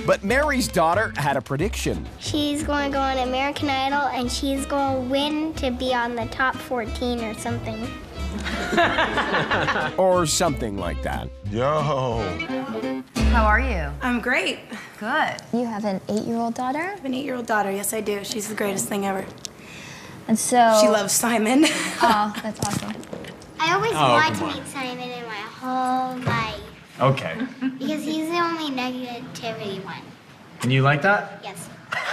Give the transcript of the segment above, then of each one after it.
But Mary's daughter had a prediction. She's going to go on American Idol, and she's going to win to be on the top 14 or something. Or something like that. Yo. How are you? I'm great. Good. You have an 8-year-old daughter? I have an 8-year-old daughter. Yes, I do. She's the greatest thing ever. And so... She loves Simon. Oh, that's awesome. I always wanted to meet Simon in my whole life. Okay. Because he's the only negativity one. And you like that? Yes.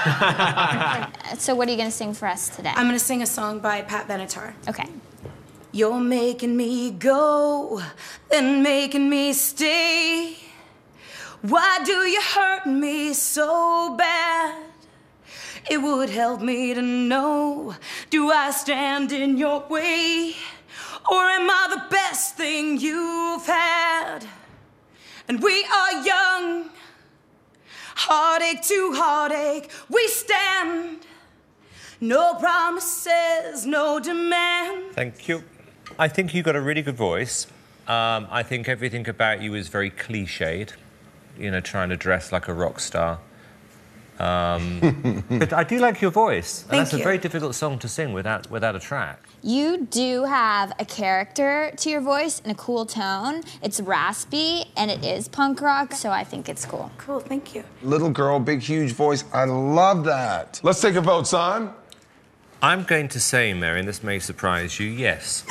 So what are you going to sing for us today? I'm going to sing a song by Pat Benatar. Okay. You're making me go, then making me stay. Why do you hurt me so bad? It would help me to know, do I stand in your way? Or am I the best thing you've had? And we are young, heartache to heartache, we stand. No promises, no demand. Thank you. I think you got a really good voice. I think everything about you is very cliched. You know, trying to dress like a rock star. But I do like your voice. And that's a very difficult song to sing without a track. You do have a character to your voice and a cool tone. It's raspy, and it is punk rock, so I think it's cool. Cool, thank you. Little girl, big, huge voice. I love that. Let's take a vote, son. I'm going to say, Mary, and this may surprise you, yes.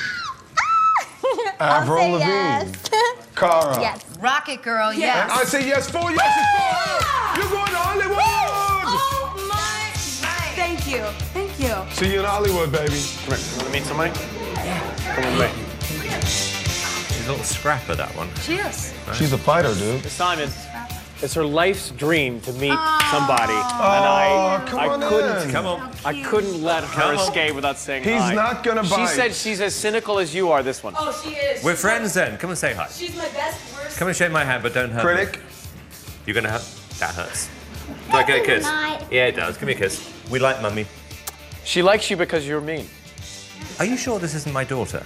Avril Lavigne. Yes. Cara. Yes. Rocket Girl, yes. I say yes for yes, it's for her. You're going to Hollywood. Oh my! Thank you, thank you. See you in Hollywood, baby. Come here. You want to meet somebody? Yeah. Come with me. She's a little scrapper, that one. She is. Right? She's a fighter, dude. Simon, it's her life's dream to meet somebody. Oh, And come I on couldn't, in. Come on. I couldn't let her escape without saying He's hi. not gonna bite. She said she's as cynical as you are, this one. Oh, she is. We're friends then. Come and say hi. She's my best, worst. Come and shake my hand, but don't hurt Critic. me. You're going to hurt? That hurts. Do I get a kiss? Not. Yeah, it does. Give me a kiss. We like Mummy. She likes you because you're mean. Are you sure this isn't my daughter?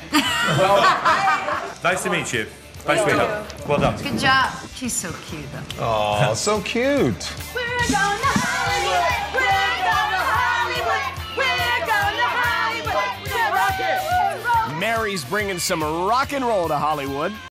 Nice to meet you. Nice sweetheart. Well done. Good job. She's so cute, though. Oh, so cute. We're going to Hollywood. We're going to Hollywood. We're going to Hollywood. Mary's bringing some rock and roll to Hollywood.